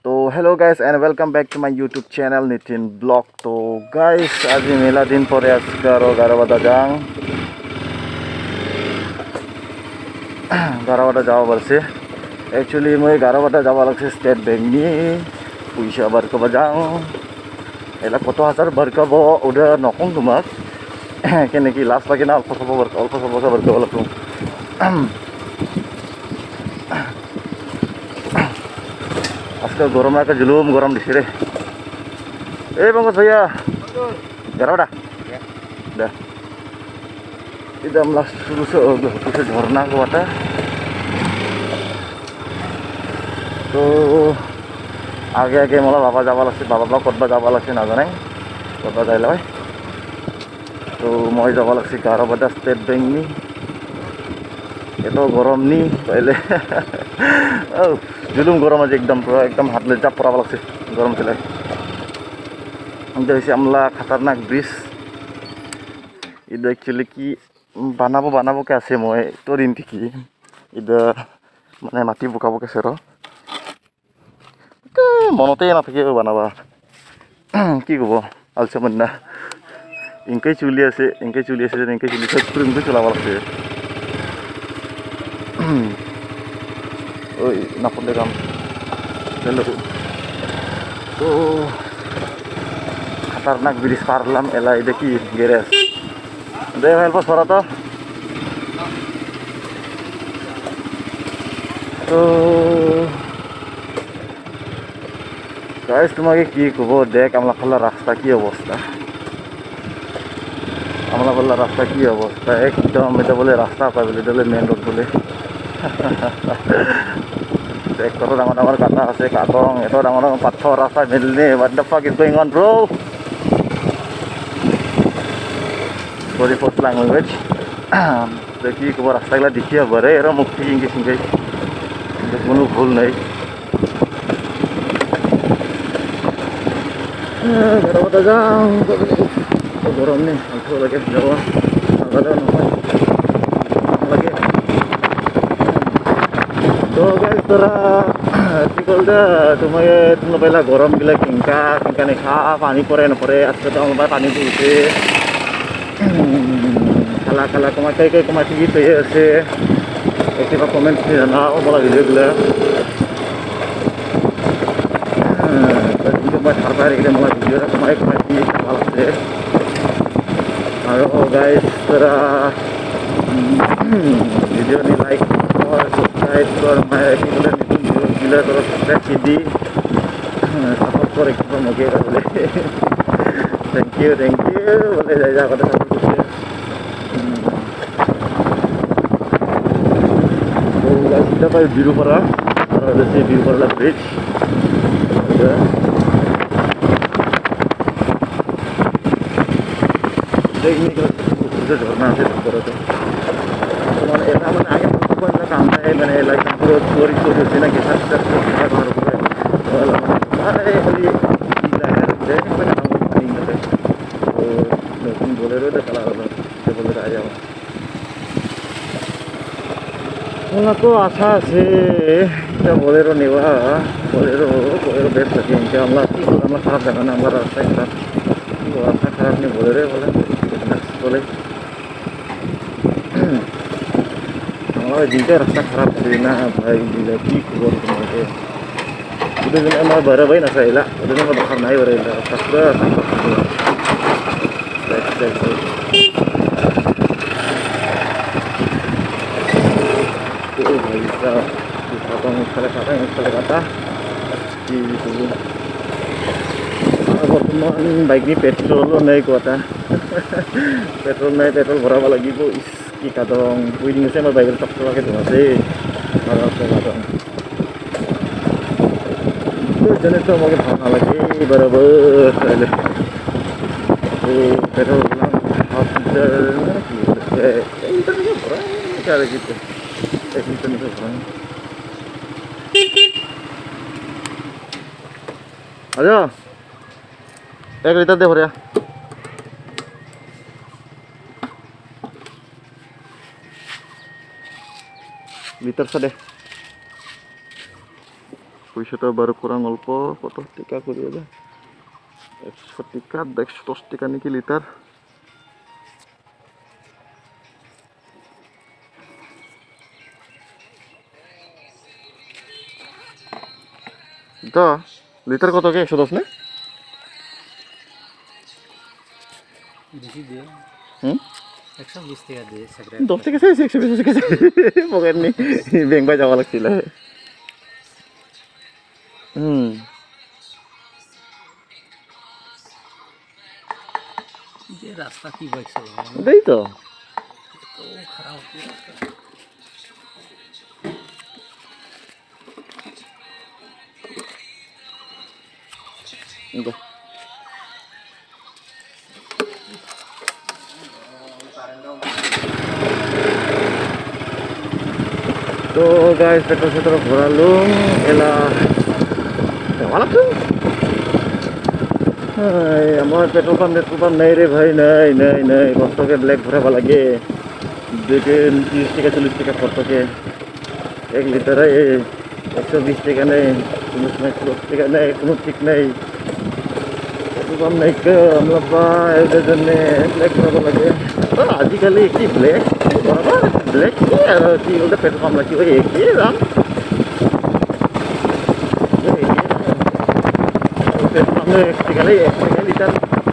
तो hello guys and welcome back to my YouTube channel Nitin blog. तो guys आज मेला दिन पर आजकारो गाराबादा जां गाराबादा जावा बरसे एक्चुअली मैं गाराबादा जावा लगसे स्टेट बैंक नि पैसा बारकबा जां एला कत हजार बारकब उधर नखं तुमाक केनेकी लास्ट लागे ना अल्प सब बारकब लगो आजकल गरम का जुलूम गरम दिसे रे। ए पंकज भैया गाराबादा dah tidak melas susu झरना को आता तो आगे आगे मला बाबा जावा लागছে बाबा कतबा जावा लागছে नाजाने कतबा जायला तो मैं जावा लागছে गाराबादा स्टेट बैंक नि एतो गरम नि पहले जुलुम गरम आज एकदम हाथ ले जाप पड़ा लागছে गरम चले हमसे हमला खतरनाक ब्रिज इधर एक्चुअली की बनाबो के आसे मैं तो दिन थी इधर माने माटी बुकाबो के सेरो मनते नाथाके बनाबा कि कब आलसमोन ना इंके चुली आसे इंके चुली सब चलाबा लागছে ओइ नापले काम चलो तो खतरनाक ब्रिज पारलाम एला इधर की गैरेज दे हेल्प सरा तो गाइस तुम्हारे की कब देख आमला फला रास्ता की अवस्था आमला फला रास्ता की अवस्था एकदम এটা बोले रास्ता पाए बोले এটা मेन रोड बोले देख कत डाঙर काटा আছে काटং एत डाঙर पाथर रास्ता मिलने what the fuck is going on bro sorry for language देखिए कब रास्ता गला देखिए बरे एरो मुक्ति इंगे सिंगे কোনো ভুল নাই गाराबादा जां गरम nih आंखो लगे जावा आगादा नय लगे तो गाइस तोरा आर्टिकल दा तुम्हें तुम पहला गरम गिला किंका ने खा पानी परे न परे आजके तो हम पानी उठे खाला खाला कमाई तो ये से एक कमेंट ना बोला वीडियो गला मैं थार मला वीडियो कमाई ভাল আছে और गाइस तोरा वीडियो नि लाइक और सब्सक्राइब कर मैं कि बोले नতুন वीडियो दिले तोरा सब्सक्राइब की दी सपोर्ट कर एक मगे बोले थैंक यू बोले जाय जा কথা सपोर्ट तो guys kita pakai biru para ada si biru para bridge ini sudah झरना से ऊपर तो मन एला मन आगे ऊपर ना काम है मैंने लाइक पूरा चोरी ना के साथ बाहर ऊपर वाला अरे खाली इला है दे मैं काम नहीं करते तो तुम बोले रो चला से बोले आ जाओ उनको आशा से क्या बोले रो निवा बोले रो बेस्ट लगे इनके हमला खराब जाना ना हमारा रास्ता खराब रास्ता खराब नहीं बोले रे बोले बोले हमारा जिनका रास्ता खराब है ना भाई जिला की खबर तुम्हारे उधर दिन हमारा बरा भाई ना सही ला उधर दिन हमारा बाहर नहीं बरेला रास्ता तो भाई साहब kata di dulu बर्तमान बाइक नि पेट्रोल नहीं कुआता पेट्रोल नहीं पेट्रोल भराबा लगी को इसकी kadang winning saya बाइक टप लगे तो से मारा से kadang तो जने तो मगे भाना लगे बराबर ले तो पेट्रोल ना हॉस्पिटल के इंटरनेट पर क्या लगी तो इंटरनेट पर आजा 1 लीटर दे भरिया लीटर सा दे পয়সাটা বারো kurang অল্প কত টাকা করে হবে 100 টাকা 110 টাকা নাকি লিটার তো লিটার কত কে 110 না বেশি দিয়ে 120 টাকা দিয়ে 10 টাকা চাইছে 120 টাকা পকেট নি ব্যাংক বাই যাওয়া লাগছিল যে রাস্তা কি বাইক চালানো দেই তো তো খারাপ तो गाइस पेट्रोल से तरफ भरा लूँ एला वाला तुम हमारे पेट्रोल पंप नहीं रे भाई नहीं नहीं नहीं बस के ब्लैक भरा वाला के 30 টাকা 40 টাকা खर्च के 1 लीटर है 120 টাকা नहीं 30 টাকা नहीं কোনো ঠিক नहीं पेट्रोल पंप नहीं के हम लोग का जने ब्लैक भरा वाला के तो आजकल की ब्लैक बराबर ब्लैक की बोलते पेट्रोल पंप लगी हुई एक ही दाम पेट्रोल पंप में 1 টাকা लीटर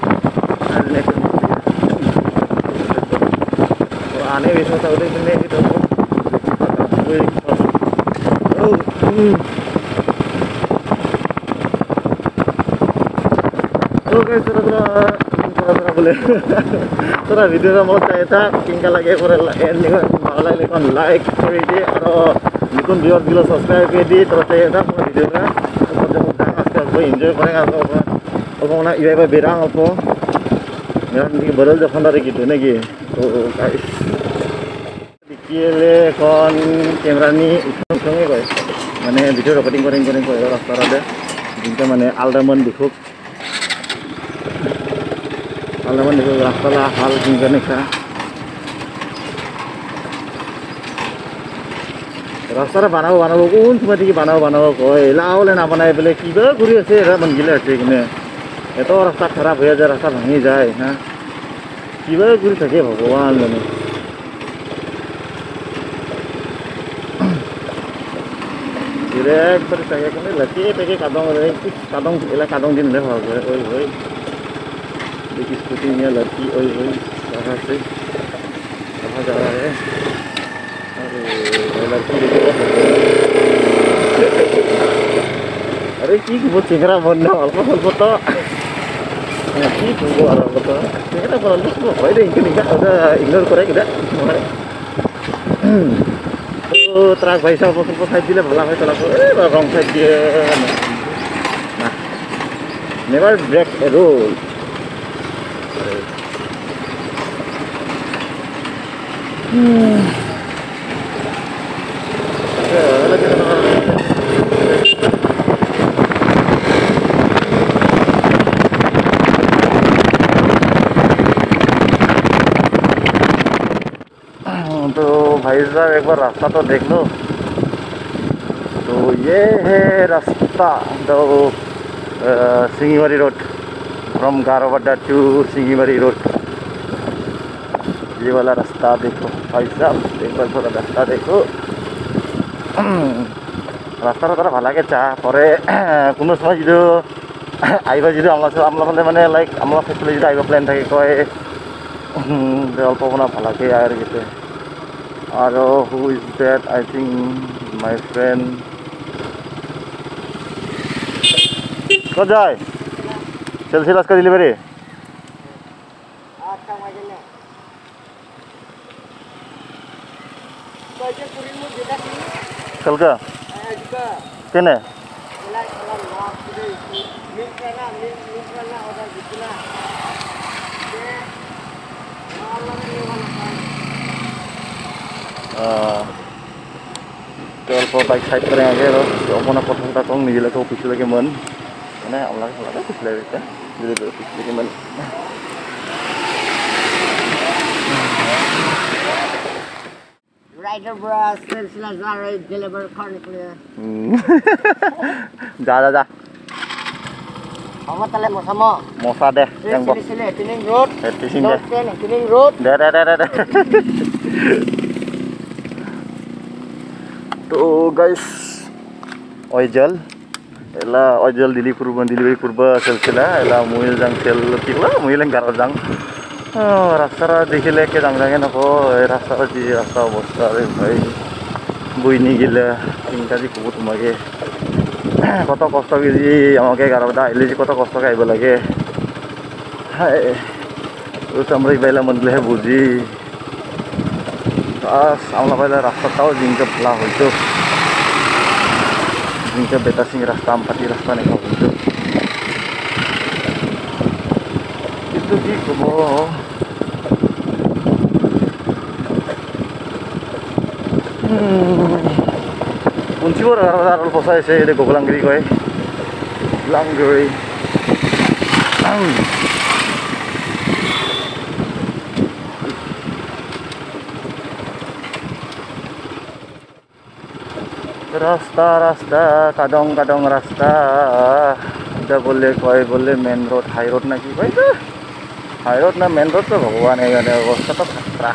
आने भी सोचा उधर कितने की तो ओके थोड़ा बोले थोड़ा वीडियो का बहुत चाहिए था किंका लगे पूरे एंड लाइक कर दिए और निकुन व्यूअर बिलो सब्सक्राइब कर दिए थोड़ा चाहिए था पूरा वीडियो का तो जब तक आज तक कोई एंजॉय करेंगे आपको ना ये बार बेरांग आपको मेरा निक बदल जो खंडा रखी तो नहीं तो गाइस देखिए ले कौन कैमरा नी उठोंगे कोई माने वीडियो रिकॉर्डिंग करें कोई रास्ता रादे जिनका माने आलदामन दिखो आलदामन दिखो रास्ता ला हाल जिनका नहीं था रास्ता बनाओ कौन समय दिखे बनाओ कोई लाओ ले ना बनाए बोले की बे गुरी ऐसे रा बन गिले ऐसे किने ये तो रास्ता खराब हो जाए रास्ता भांगी जाए हाँ की बे गुरी थके भगवान लेने direct terus saya kene lagi teke kadang दिन ले हो गए ओए ओए देखिए स्कूटी में लड़की ओए ओए कहाँ से कहाँ जा रहा है अरे लड़की अरे की वो चेहरा बनना अल्प तो की वो अल्प तो चेहरा बनना तो भाई दे इनके ada ignore करे kita तो ट्रक भाई साहब को साइड दिले भला है चला रंग साइड दिए ना नेवर ब्रेक ए रूल तो भाई साहब एक बार रास्ता तो देख लो तो ये है रास्ता तो Singimari road from Garobadha to Singimari road ये वाला रास्ता देखो भाई साहब एक बार थोड़ा रास्ता देखो रास्ता थोड़ा भला के चाह परे कोनो समय जो आइबा जो आमला फाले माने लाइक आमला फेसले जो आइबा प्लान थाके कय अल्प बना भला के आर गेते और who is that? I think my friend. कब जाए? चल सिलास का डिलीवरी? कल का? किने? तो अल्प बाइक साइड करें आगे तो अपना प्रथम तक निजे को ऑफिस लगे मन मैंने अल्लाह ऑफिस लगे धीरे ऑफिस लगे मन Rider brush, silsilah zara, deliver cornically. जा Kamu tele mau sama? मसा दे yang bok Sini, Tining Road. fishing deh Tining Road. deh tuh guys oil ojol delivery purba silsilah ela muil jang sel tikla muil yang garau jang rasta dikhile ke jang jangen ako rasta অবস্থা রে ভাই বইনি গিলা তিনটা দি কুবু তোমাকে কত কষ্ট গিজি আমাকে গারাও দা এলি কত কষ্ট খাইব লাগে হাই ও সামরাই বাইলা মনলে বুঝি সামলা বাইলা রাস্তাটাও জিনকে ভলা হইতো जिनका बेटा सिंह रास्ता आमपाती रास्ता नहीं खाओ itu di kubo kunci orang posai saya de gogolanggiri koi langgiri रास्ता kadang रास्ता udah boleh main road high road ना की भाई तो high road ना main road तो भगवान है जाने अवस्था तो खतरा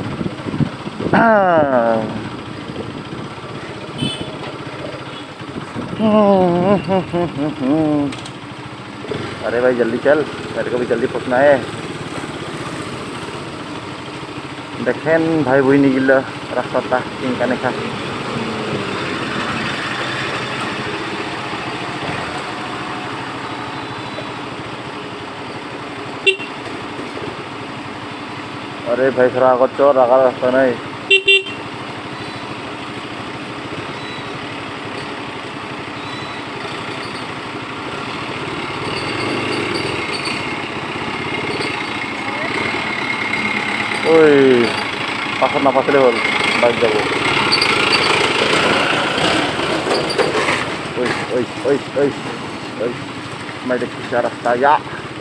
अरे भाई जल्दी चल मेरे को भी जल्दी पहुंचना है देखें भाई वही नहीं गिला रास्ता था इनका नहीं था अरे भाई खरा को चोर रखा रास्ता नहीं ओए pasar napas level baik jauh oi mai dek kisah saya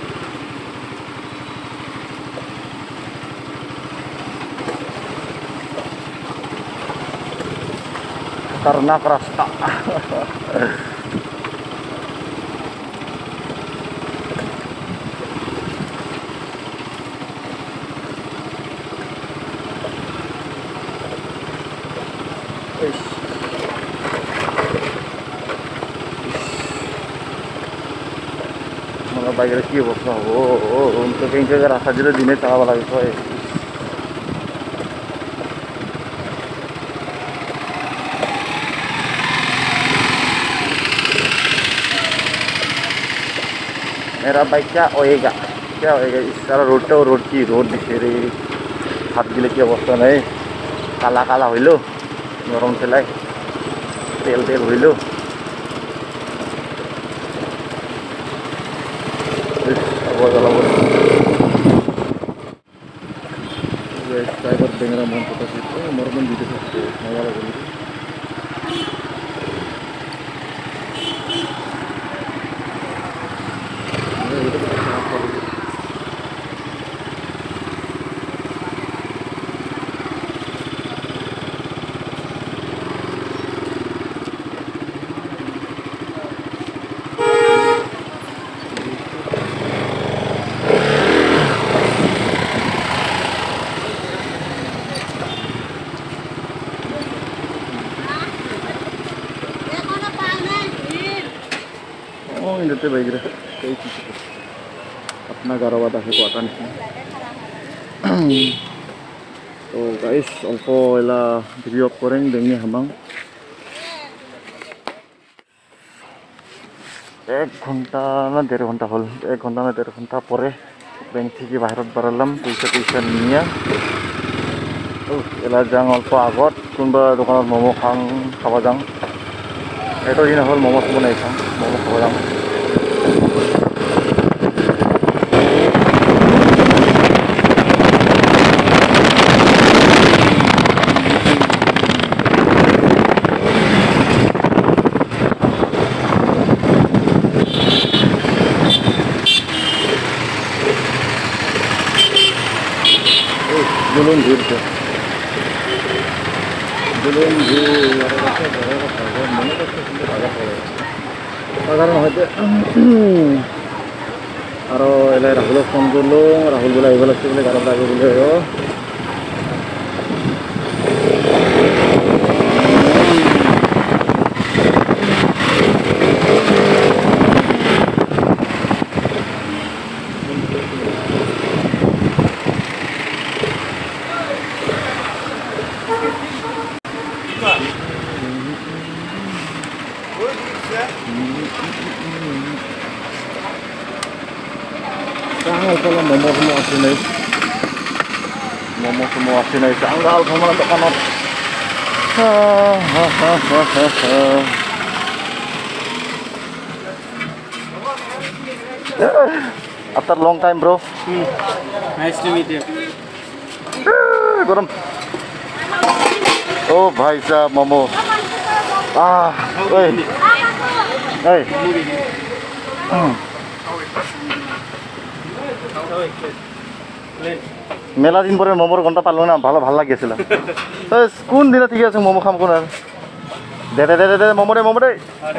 karena kerasta malah bayar ki bosna untuk yang jaga rasa jadi dine tawa lagi coy मेरा बाइक क्या होएगा इस सारा रोड की रोड दिखे रही हाथ गिले की अवस्था नहीं काला काला हईलो गरम चलाई तेल हईलो ड्राइवर बेंगरा मन पता मरबन दीदी मजा लगे ini tuh baik deh kayak gitu अपना garawat aku kuatan तो guys अल्प एला भिडियो करें देंगे हमang 1 घंटा ना 1.5 घंटा हल 1 घंटा ना 1.5 घंटा परे बैंक थी बाहर बारालाम पैसा निया एला जां अल्प आगत कुनबा दखान मोमो खावा जां एतो दिन हल मोमो बनाई खां मोमो खावा जां Belum gitu. রাহুলের মনে করছে কিন্তু ভালো পড়ে সাধারণ হয়তো আরও এলাই রাহুলক ফোন করলো রাহুল বলে আহিব লাগছে বলে গাড়ত লাগে বলে kalau momo semua sini tanggal sama tekanot after long time bro Nice to meet you. गरम ओ भाई साहब मोमो ओए মেলা দিন পরে মোমোর ঘন্টা পারলো না ভালো ভাল লাগিয়েছিল কোন দিনে ঠিক আছে মোমো খাম কোন আর দে দে দে দে মোমো দে মোমো দে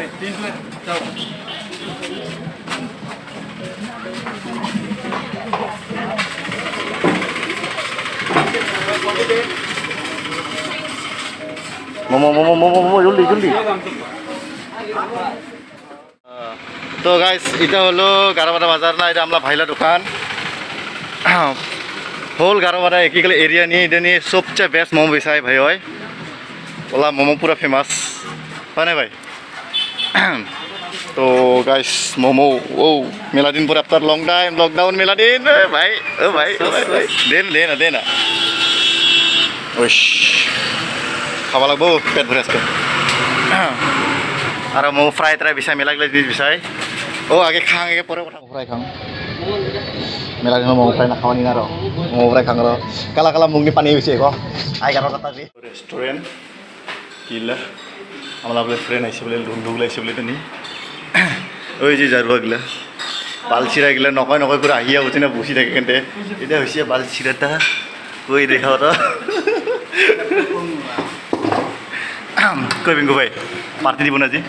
মোমো মোমো মোমো মোমো জলদি জলদি তো গাইস এটা হলো গারোবাদা বাজার না এটা আমরা ভাইলা দোকান হোল গারোবাদা একিকাল এরিয়া নিয়ে এটা নিয়ে সবচেয়ে বেস্ট মোমো বেচায় ভাই হয় ওলা মোমো পুরা ফেমাস হয় না ভাই তো গাইস মোমো ও মেলা দিন পরে আপনার লং টাইম লকডাউন মেলা দিন ভাই ও ভাই দে না ওইস খাওয়া লাগবো পেট ভরে আজকে আর মোমো ফ্রাই ট্রাই বিচাই মেলা গেলে জিনিস বিচাই ও আগে খাং আগে পরে কথা ফ্রাই খাং মেলা দিন মোমো ফ্রাই না খাওয়া নি না র মোমো ফ্রাই খাং র কালা কালা মুগনি পানি হয়েছে ক আই গারো কথা দি রেস্টুরেন্ট কিলা আমরা বলে ফ্রেন্ড আইছে বলে লুক লাইছে বলে তো নি ওই যে জারবাগলা বালছিরা গেলে নকয় নকয় করে আহিয়া উঠে না বসি থাকে কেনতে এটা হয়েছে বালছিরাটা কই দেখাও তো কই বিঙ্গু ভাই পার্টি দিব না জি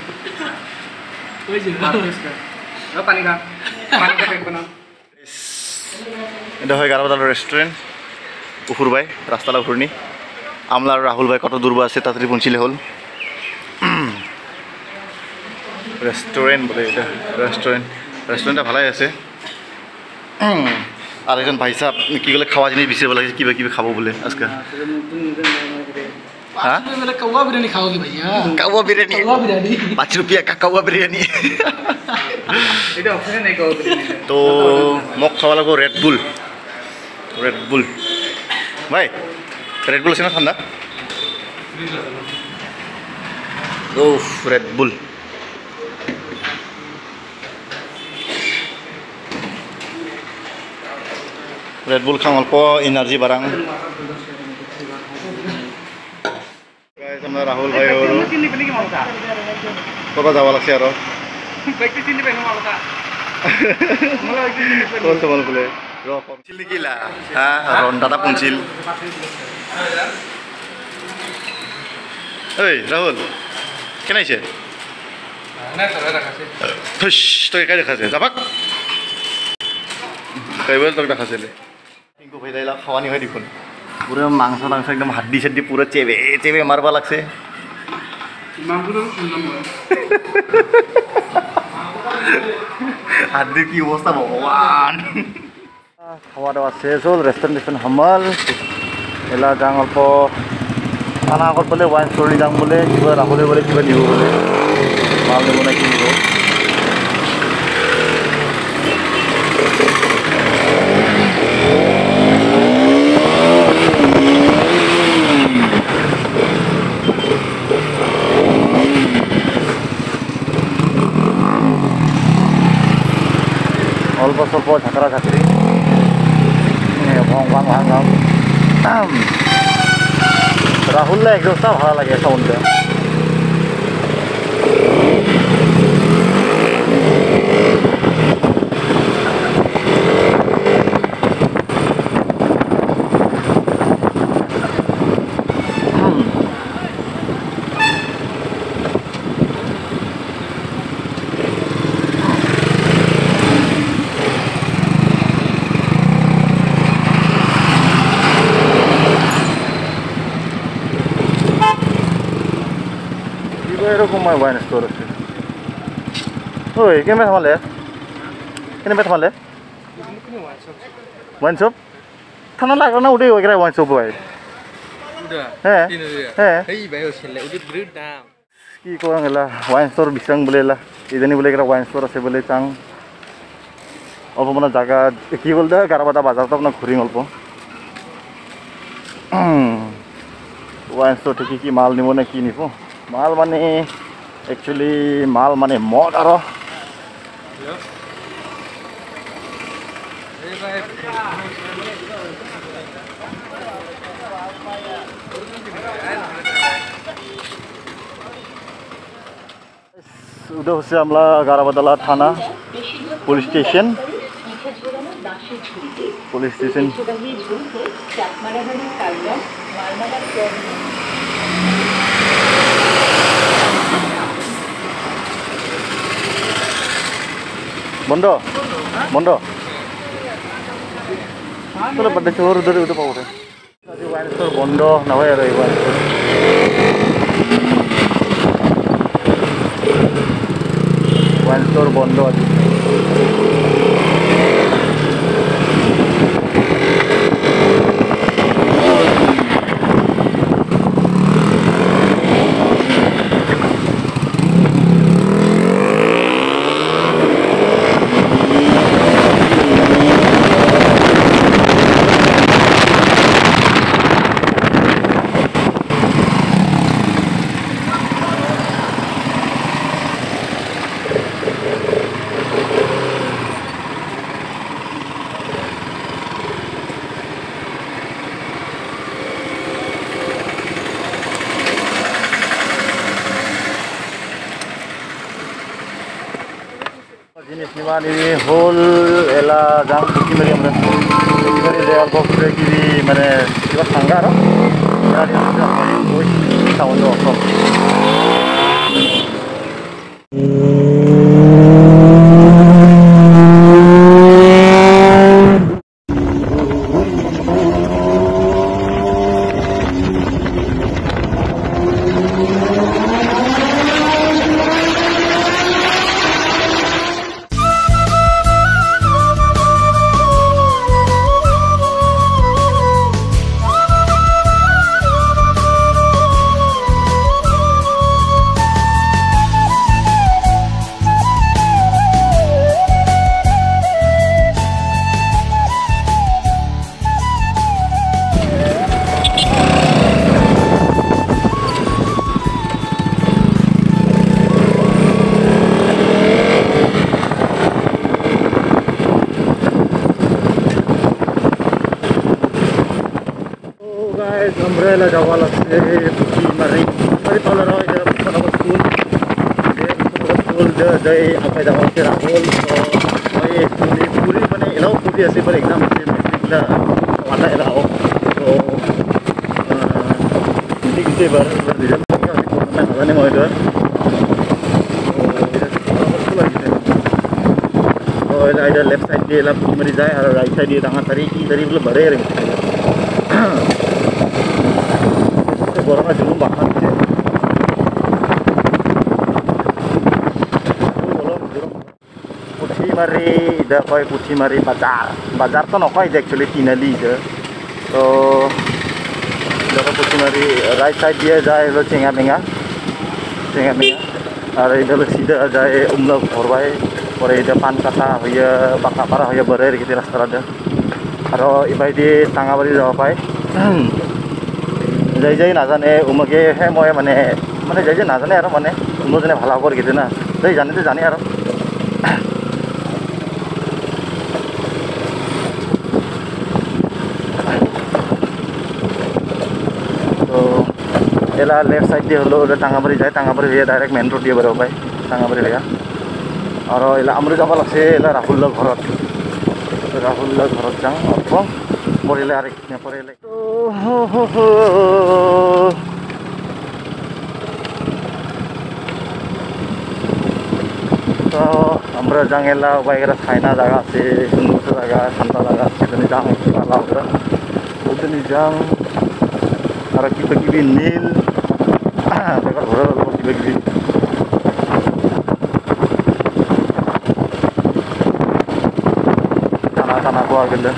এটা হয় গারোবাদার রেস্টুরেন্ট উফুর ভাই রাস্তালা উফুরনি আমলা আর রাহুল ভাই কত দূর আছে তাড়াতাড়ি পৌঁছিলে হল রেস্টুরেন্ট বলে এটা রেস্টুরেন্টটা ভালোই আছে আর একজন ভাই সাহেব কি বলে খাওয়া জিনিস বেশি ভালো লাগছে কিবা কিবা খাবো বলে আজকে हाँ कौवा बिरयानी खाओगे भैया कौवा बिरयानी 5 रुपया का कौवा बिरयानी तो मग खावा लगो रेड बुल भाई रेड बुल আছে না ঠান্ডা ও रेड बुल খাম অল্প এনার্জি বাড়াং রাহুল ভাই কত যাব লাগছে আর বলে নেকিলা হ্যাঁ রন্ধাটা পুনছিল ওই রাহুল কেন আইছে তোকে কাই দেখাছে যাবাক কাইবল তোকে দেখাছিলে টিঙ্কু ভাই দাইলা খাওয়ানি হয় দেখুন পুরো মাংস একদম হাড্ডি সাড্ডি পুরো চেপে মারবা লাগছে হাড্ডির কি অবস্থা ভগবান খাওয়া দাওয়া শেষ হল রেস্টুরেন্ট হামাল এলা যাং অল্প খানা আগত বলে ওয়াইন ষ্টৰি যাম বলে কিবা ৰাহুলে বলে কিবা নিব বলে মাল নিব না কি নিব অল্প স্বল্প ঝাঁকড়া ঝাঁকড়ি ভাং ভাং ভাং ভাং রাহুল এক্সস্টটা ভালো লাগে সাউন্ডটা rokomai wine store ase. Oi, kemana thamalle? Kemana thamalle? Wine shop? Thana lagra na ude ogira wine shop boy. Udah. He. He. Hei, bayo sele udah berit daam. Ki ko angela wine store bisang bolela. Idani bole kira wine store ase bole chang. Opo mana jaga ki bolda Garabada bazar to apna ঘুরি অল্প wine store থেকে কি মাল নিব না কি নিব মাল মানে actually মাল মানে মদ আর udah hচ্ছে আমরা Garabada থানা পুলিশ স্টেশন বন্ধ বন্ধ তাহলে pada চোর ধরে উঠে পাবো রে আজ ওয়াইন স্টোর বন্ধ না হয় আর এই ওয়াইন স্টোর বন্ধ আছে jenis niman ini whole ela jang buki mari amra buki mari leal box re kiri mane kiba thanga aro ari amra oi sound off umbrella jawala se buki mari talar hoy jara pana school de apa da hoy ra hol hoy actually puri mane elao puri ase par exam ase la wala elao to ini bar dira na jane moy do to ida left side dia la buki mari jay ar right side dia tanga tari ki tari bole bare re borong dulu makan sih. Puthimari, dah koi Puthimari bazar. Bazar tu nak koi actually Tinali je. So, dah koi Puthimari right side dia jai lo Cengabenga. Ada itu lo sida jai umla korbai. Orang itu pan kata hoya bakapara hoya berer gitu rasta ada. Aro ibai di Tangabari jauh pai. jai jai na jane umage he moy mane jai jai na jane aro mane umo jane bhala kor gitu na jai jane to jani aro to ela left side dia holo Tangabari jai Tangabari dia direct main road dia baro pai Tangabari lega aro ela amru jaba lagse ela Rahul log ghorot jang apong morile arik ne porele তো আমরা জাঙ্গেলা বাইরে খাইনা জায়গা আছে সুন্দর জায়গা ঠান্ডা জায়গা সেখানে যাং পালা ওখানে যাং আর কিবা কিবি নীল ঘোরার কিবা কিবি tanah ko agad.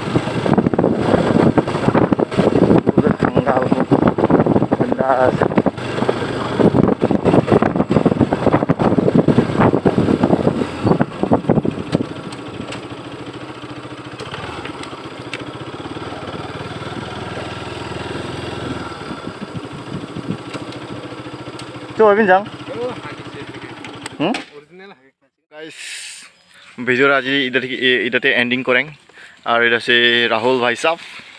Udah tanggal ko. Bendas. Coba bincang. Guys, video আজি ইদাতে এন্ডিং করেং আর এটা সে রাহুল ভাই সাহ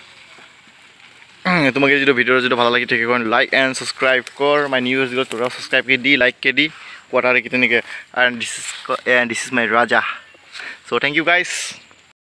তোমাকে যদি ভিডিও যদি ভালো লাগে ঠিক আছে লাইক এন্ড সাবস্ক্রাইব কর মাই নিউজ গুলো তোরা সাবস্ক্রাইব কে দি লাইক কে দি কোয়াটারে কিতনে কে and this is my Raja so thank U guys